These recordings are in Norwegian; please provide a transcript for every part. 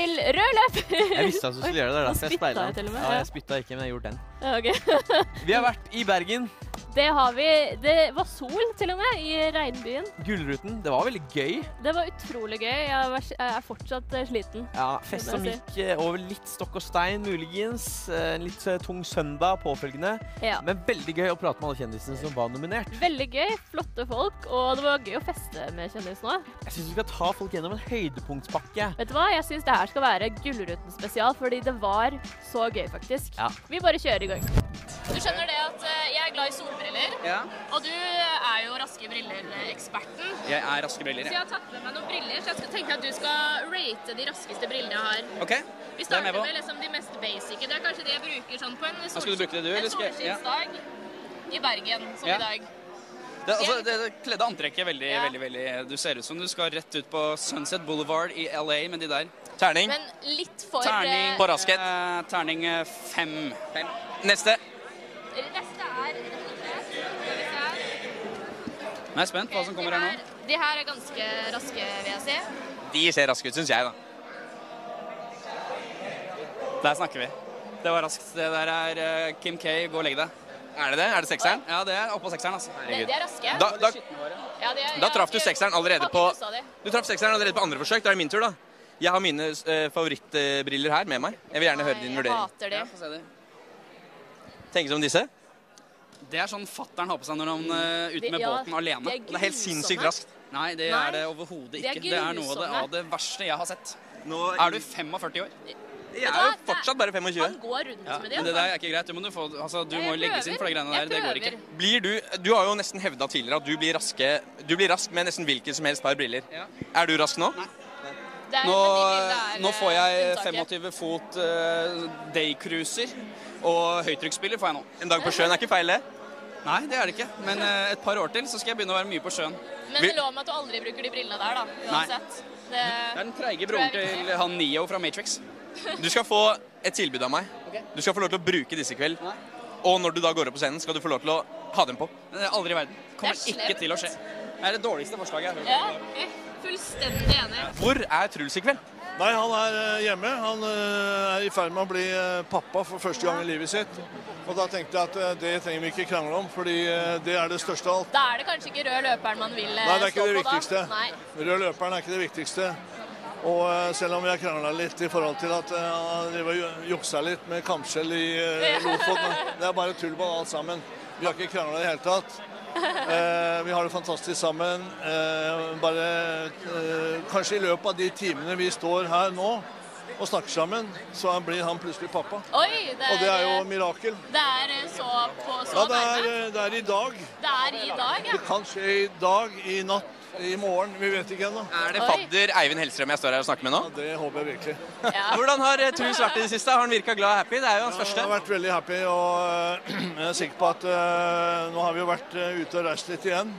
til rød løper. Jeg visste at du skulle gjøre det, derfor jeg speilet jeg til og med. Ja, jeg spyttet ikke, men jeg gjorde den. Ja, ok. Vi har vært i Bergen. Det har vi. Det var sol til og med i regnbyen. Gullruten, det var veldig gøy. Det var utrolig gøy. Jeg er fortsatt sliten. Ja, fest som gikk over litt stokk og stein, muligens. En litt tung søndag påfølgende. Ja. Men veldig gøy å prate med alle kjendisene som var nominert. Veldig gøy, flotte folk, og det var gøy å feste med kjendisene. Jeg synes vi skal ta folk gjennom en høydepunktspakke. Vet du hva? Jeg synes det her skal være Gullruten spesial, fordi det var så gøy faktisk. Ja. Vi bare kjører i gang. Du skjønner det at jeg er glad i solbriller, Ja. og du er jo raske briller-eksperten. Jeg er raske briller, Så jeg har tatt med meg noen briller, så jeg skulle tenke at du skal rate de raskeste brillene jeg har. Ok, Vi det er starter med på. med liksom de mest basic. Det er kanskje det jeg bruker sånn på en Skal du bruke det du, eller skal jeg- ja. solskinnsdag i Bergen, som Ja. i dag. Det kledde antrekket veldig. Du ser ut som du skal rett ut på Sunset Boulevard i LA med de der. Terning. Men litt for... Terning På raskhet. Terning 5. Neste. Neste er... Jeg er spent på hva som kommer her nå. De her er ganske raske, vil jeg si. De ser raske ut, synes jeg da. Der snakker vi. Det var raskt. Det der er Kim K, gå og legg deg. Er det det? Er det sekseren? Ja, det er oppå sekseren, altså. De er raske. Da, Ja, de er, da traff du sekseren allerede på... Sa de. Du traff sekseren allerede på andre forsøk. Da er det min tur da. Jeg har mine favorittbriller her med meg. Jeg vil gjerne høre din Jeg vurdering. hater de. Ja, få se det. Tenk som disse. Det er sånn fatteren har på seg når han er ute med Ja, båten alene. de Det er helt sinnssykt raskt. Nei, det Nei, er det overhodet de er ikke. Det er noe grusomme. av det verste jeg har sett. Nå Er du 45 år? Jeg er jo fortsatt bare 25. Han går rundt Ja, med de. men det der er ikke greit. Du må jo legges inn for de greiene der. Det går ikke. Blir du har jo nesten hevdet tidligere at du blir rask med nesten hvilket som helst par briller. Ja. Er du rask nå? Nå får jeg 25 fot daycruiser og høytrykksspiller får jeg nå. En dag på sjøen er ikke feil det. Nei, det er det ikke. Men et par år til så skal jeg begynne å være mye på sjøen. Men det lå med at du aldri bruker de brillene der, da. Uansett. Det er den treige broren til han Neo fra Matrix. Du skal få et tilbud av meg. Du skal få lov til å bruke disse i kveld. Og når du da går opp på scenen, skal du få lov til å ha dem på. Men det er aldri i verden. Kommer Det er ikke til å skje. Det er det dårligste forslaget jeg har hørt. Ja, fullstendig enig. Hvor er Truls i kveld? Nei, han er hjemme. Han er i ferd med å bli pappa for første gang i livet sitt. Og da tenkte jeg at det trenger vi ikke krangle om, fordi det er det største av alt. Da er det kanskje ikke rød løperen man vil Nei, det er ikke stå det på da. viktigste. Nei. Rød løperen er ikke det viktigste. Og selv om vi har kranglet litt i forhold til at han driver og juksa litt med kampskjell i Lofoten, det er bare tullball alt sammen. Vi har ikke kranglet i det hele tatt. Vi har det fantastisk sammen. Kanskje i løpet av de timene vi står her nå og snakker sammen, så blir han plutselig pappa. Oi, Og det er jo et mirakel. Det er så Ja, nærme. det er i dag. Det er i dag, ja. Det kan skje i dag, i natt, i morgen. Vi vet ikke ennå. Er det fadder Eivind Hellstrøm jeg står her og snakker med nå? Ja, det håper jeg virkelig. Ja. Hvordan har Truls vært i det siste? Har han virket glad og happy? Det er jo hans Jeg første. har vært veldig happy, og jeg er sikker på at nå har vi jo vært ute og reist litt igjen.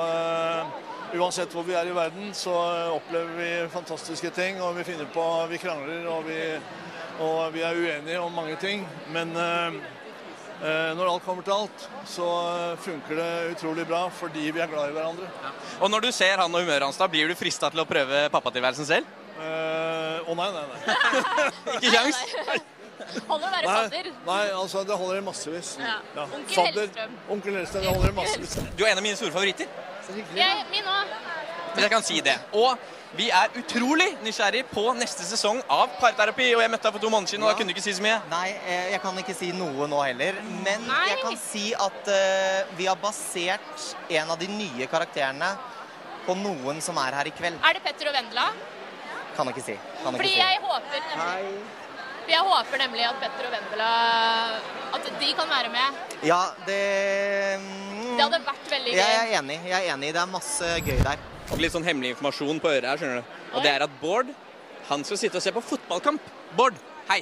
Og uansett hvor vi er i verden, så opplever vi fantastiske ting, og vi krangler, og vi er uenige om mange ting. Men når alt kommer til alt, så funker det utrolig bra, fordi vi er glad i hverandre. Og når du ser han og humøret hans da, blir du fristet til å prøve pappatilværelsen selv? Nei. Ikke kjangs? Holder å være fadder. Nei, altså det holder i massevis. Ja. Onkel Fadder, Hellstrøm. Onkel Hellstrøm, det holder i massevis. Du er en av mine store favoritter. Min også. Hvis jeg kan si det. Og vi er utrolig nysgjerrig på neste sesong av Parterapi. Og jeg møtte deg for 2 måneder siden, og da kunne du ikke si så mye. Nei, jeg kan ikke si noe nå heller, men Nei. jeg kan si at vi har basert en av de nye karakterene på noen som er her i kveld. Er det Petter og Vendela? Kan ikke si. Fordi jeg håper nemlig at Petter og Vendela, at de kan være med. Ja, det hadde vært veldig gøy. Jeg er enig. Det er masse gøy der. Og litt sånn hemmelig informasjon på øret her, skjønner du. Og det er at Bård, han skal sitte og se på fotballkamp. Bård, hei.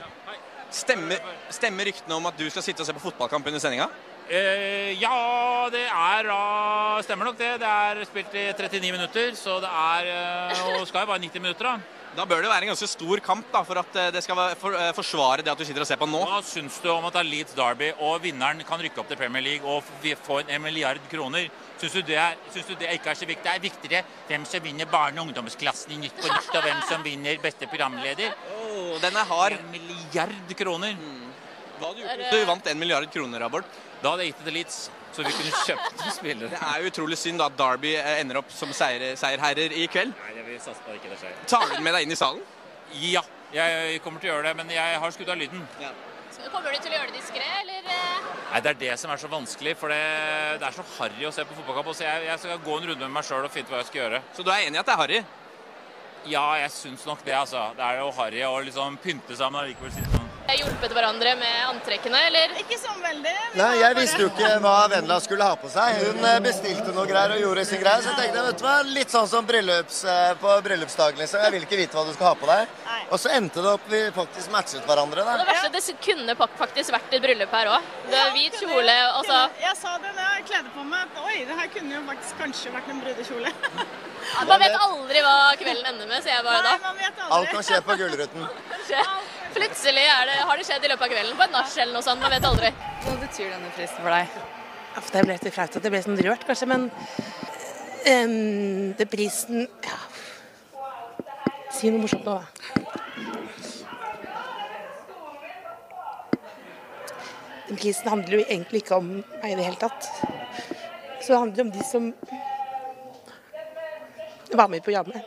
Stemmer ryktene om at du skal sitte og se på fotballkamp under sendinga? Ja, det stemmer nok det. Det er spilt i 39 minutter, så det og skal jo være 90 minutter da. Da bør det være en ganske stor kamp da, for at det skal forsvare det at du sitter og ser på nå. Hva syns du om at det er Leeds Derby, og vinneren kan rykke opp til Premier League og få 1 milliard kroner? Syns du det ikke er så viktig? Det er viktigere hvem som vinner barne- og ungdomsklassen i Nytt på Nytt, og hvem som vinner beste programleder? Den er hard. 1 milliard kroner. Hva hadde du gjort hvis du vant 1 milliard kroner, Bård? Da hadde jeg gitt det til Leeds, så vi kunne kjøpt spillere. Det er jo utrolig synd da at Derby ender opp som seierherrer i kveld. Nei, jeg vil satse på at ikke det skjer. Tar du den med deg inn i salen? Ja, jeg kommer til å gjøre det, men jeg har skutt av lyden. Ja. Kommer du til å gjøre det diskré, eller? Nei, det er det som er så vanskelig, for det er så harry å se på fotballkamp. Så jeg skal gå en runde med meg selv og finne ut hva jeg skal gjøre. Så du er enig i at det er harry? Ja, jeg synes nok det, altså. Det er jo harry å liksom pynte sammen og likevel sitte sånn. Har hjulpet hverandre med antrekkene, eller? Ikke sånn veldig. Nei, jeg visste jo ikke hva Vendela skulle ha på seg. Hun bestilte noe greier og gjorde sin greie, så jeg tenkte, vet du hva, litt sånn som på bryllupsdagen, liksom. Jeg vil ikke vite hva du skal ha på deg. Nei. Og så endte det opp, vi faktisk matchet hverandre da. Det verste, det kunne faktisk vært et bryllup her også. Det er hvit kjole, altså. Jeg sa det da jeg kledde på meg, at oi, det her kunne jo faktisk kanskje vært en brudekjole. Man vet aldri hva kvelden ender med, sier jeg bare da. Nei, man vet aldri. Alt kan skje på Gullruten. Plutselig har det skjedd i løpet av kvelden på et nach eller noe sånt, man vet aldri. Hva betyr denne prisen for deg? Ja, det ble litt flaut at det ble sånn rørt, kanskje, men det prisen, ja, si noe morsomt nå, da. Den prisen handler jo egentlig ikke om meg i det hele tatt. Så det handler om de som var med i programmet.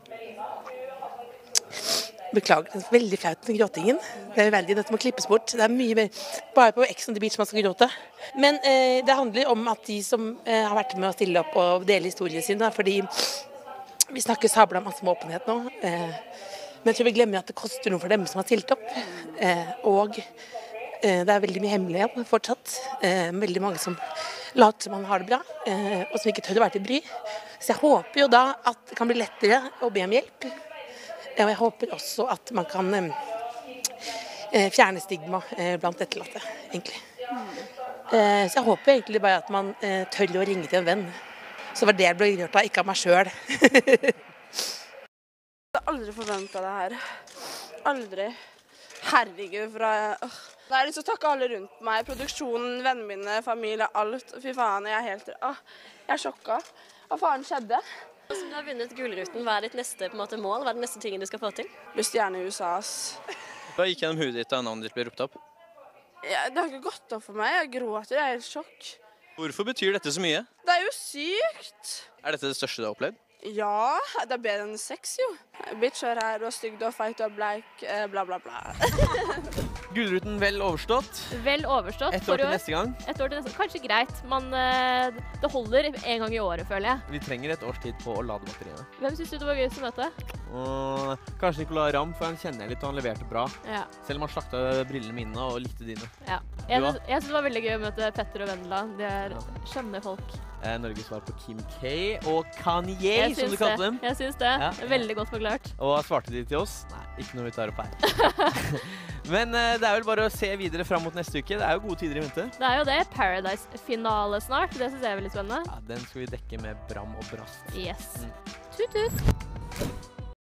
Beklager, det er veldig flaut med gråtingen. Det er veldig, dette må klippes bort. Det er mye mer, bare på Ex on the Beach man skal gråte. Men det handler om at de som har vært med å stille opp og dele historien sin, da, fordi vi snakker sabla masse om åpenhet nå. Men jeg tror vi glemmer at det koster noe for dem som har stilt opp. Og det er veldig mye hemmelighet fortsatt. Veldig mange som later som man har det bra, og som ikke tør å være til bry. Så jeg håper jo da at det kan bli lettere å be om hjelp. Og jeg håper også at man kan fjerne stigma blant etterlatte, egentlig. Så jeg håper egentlig bare at man tør å ringe til en venn. Så var det jeg ble gjort av, ikke av meg selv. Jeg har aldri forventet det her. Aldri. Herregud, Jeg har lyst til å takke alle rundt meg, produksjonen, vennene mine, familie, alt. Fy faen, jeg er helt... jeg er sjokket. Hva faen skjedde? Som du har vunnet Gullruten, hva er ditt neste mål? Hva er den neste tingen du skal få til? Blir stjerne i USA, ass. Hva gikk gjennom hodet ditt da navnet ditt ble ropt opp? Ja, det har ikke gått opp for meg. Jeg gråter, jeg er helt sjokk. Hvorfor betyr dette så mye? Det er jo sykt. Er dette det største du har opplevd? Ja, det er bedre enn sex, jo. Bitch er her, og stygg, og feit, og bleik, bla bla bla. Gullruten vel overstått. Vel overstått. Et år til neste gang. Et år til neste gang. Kanskje greit, men det holder en gang i året, føler jeg. Vi trenger et års tid på å lade batteriene. Hvem synes du det var gøy som møte? Kanskje Nicolai Ramm, for han kjenner jeg litt, og han leverte bra. Ja. Selv om han slakta brillene mine og likte dine. Ja. Jeg synes det var veldig gøy å møte Petter og Vendela. De er skjønne folk. Norges svar på Kim K og Kanye, som du kalte dem. Jeg synes det. Ja. Veldig godt forklart. Og svarte de til oss? Nei, ikke noe vi tar opp her. Men det er vel bare å se videre fram mot neste uke. Det er jo gode tider i vente. Det er jo det. Paradise-finale snart. Det synes jeg er veldig spennende. Ja, den skal vi dekke med bram og brast. Yes. Tut-tut.